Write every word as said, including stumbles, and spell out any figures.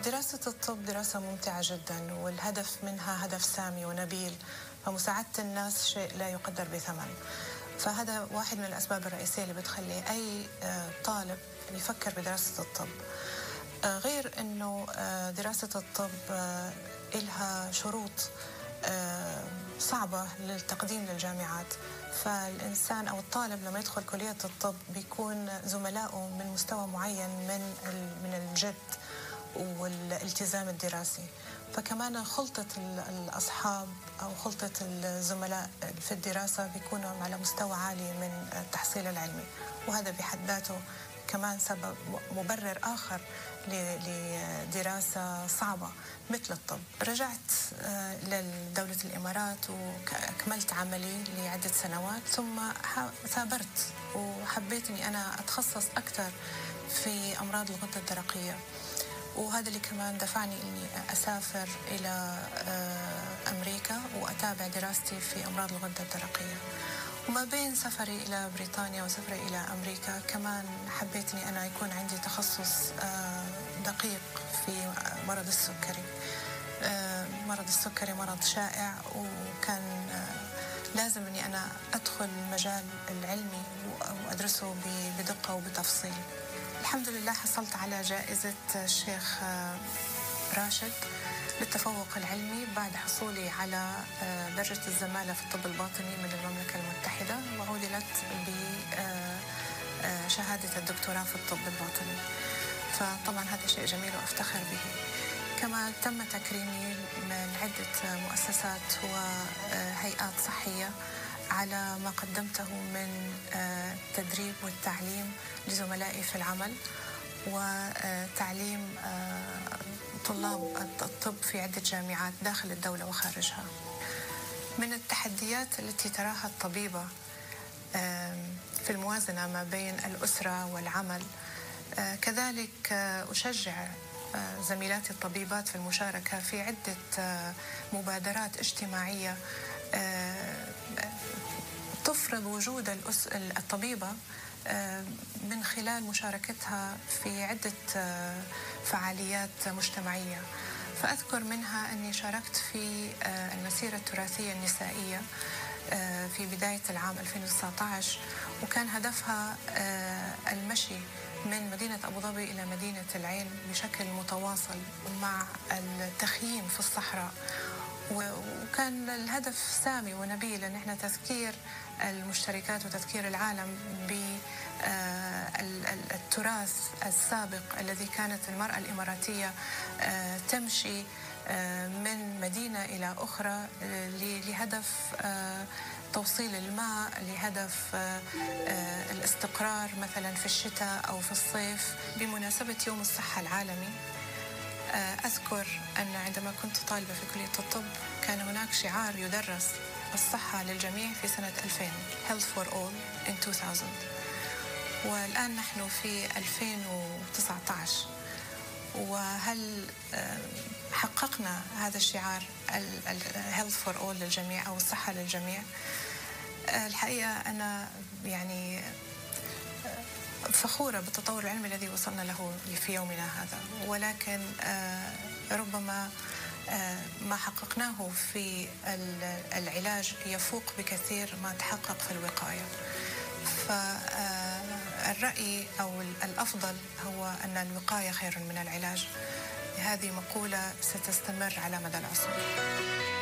دراسة الطب دراسة ممتعة جدا، والهدف منها هدف سامي ونبيل، فمساعدة الناس شيء لا يقدر بثمن. فهذا واحد من الأسباب الرئيسية اللي بتخلي أي طالب يفكر بدراسة الطب. غير أنه دراسة الطب إلها شروط صعبة للتقديم للجامعات، فالإنسان أو الطالب لما يدخل كلية الطب بيكون زملائه من مستوى معين من من الجد والالتزام الدراسي، فكمان خلطة الأصحاب أو خلطة الزملاء في الدراسة بيكونوا على مستوى عالي من التحصيل العلمي، وهذا بحد ذاته كمان سبب مبرر آخر لدراسة صعبة مثل الطب. رجعت لدولة الإمارات وكملت عملي لعدة سنوات، ثم ثابرت وحبيت أني أنا أتخصص أكثر في أمراض الغدة الدرقية، وهذا اللي كمان دفعني أني أسافر إلى أمريكا وأتابع دراستي في أمراض الغدة الدرقية. وما بين سفري إلى بريطانيا وسفري إلى أمريكا كمان حبيت أني أنا يكون عندي تخصص دقيق في مرض السكري. مرض السكري مرض شائع، وكان لازم أني أنا أدخل المجال العلمي وأدرسه بدقة وبتفصيل. الحمد لله حصلت على جائزة الشيخ راشد للتفوق العلمي بعد حصولي على درجة الزمالة في الطب الباطني من المملكة المتحدة، وعودلت بشهادة الدكتوراه في الطب الباطني. فطبعا هذا شيء جميل وأفتخر به. كما تم تكريمي من عدة مؤسسات وهيئات صحية على ما قدمته من تدريب والتعليم لزملائي في العمل، وتعليم طلاب الطب في عدة جامعات داخل الدولة وخارجها. من التحديات التي تراها الطبيبة في الموازنة ما بين الأسرة والعمل، كذلك أشجع زميلاتي الطبيبات في المشاركة في عدة مبادرات اجتماعية تفرض وجود الطبيبة من خلال مشاركتها في عدة فعاليات مجتمعية. فأذكر منها أني شاركت في المسيرة التراثية النسائية في بداية العام ألفين وتسعة عشر، وكان هدفها المشي من مدينة أبو ظبي إلى مدينة العين بشكل متواصل مع التخييم في الصحراء. وكان الهدف سامي ونبيل أن احنا تذكير المشتركات وتذكير العالم بالتراث السابق الذي كانت المرأة الإماراتية تمشي من مدينة إلى أخرى لهدف توصيل الماء، لهدف الاستقرار مثلا في الشتاء أو في الصيف. بمناسبة يوم الصحة العالمي أذكر أن عندما كنت طالبة في كلية الطب كان هناك شعار يدرس: الصحة للجميع في سنة ألفين Health for all in two thousand. والآن نحن في ألفين وتسعة عشر، وهل حققنا هذا الشعار Health for all للجميع أو الصحة للجميع؟ الحقيقة أنا يعني فخورة بالتطور العلمي الذي وصلنا له في يومنا هذا، ولكن ربما ما حققناه في العلاج يفوق بكثير ما تحقق في الوقاية. فالرأي أو الأفضل هو أن الوقاية خير من العلاج. هذه مقولة ستستمر على مدى العصور.